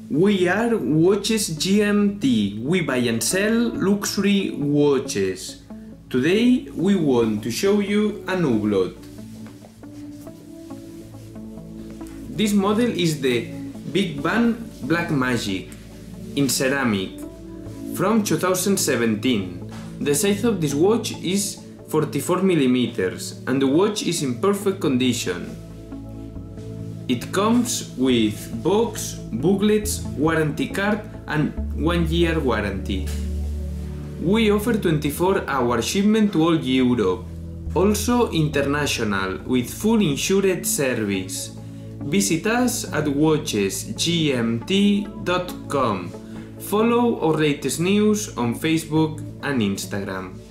We are Watches GMT. We buy and sell luxury watches. Today we want to show you a Hublot. This model is the Big Bang Black Magic in ceramic from 2017. The size of this watch is 44 mm and the watch is in perfect condition. It comes with box, booklets, warranty card and 1-year warranty. We offer 24-hour shipment to all Europe, also international, with full insured service. Visit us at watchesgmt.com. Follow our latest news on Facebook and Instagram.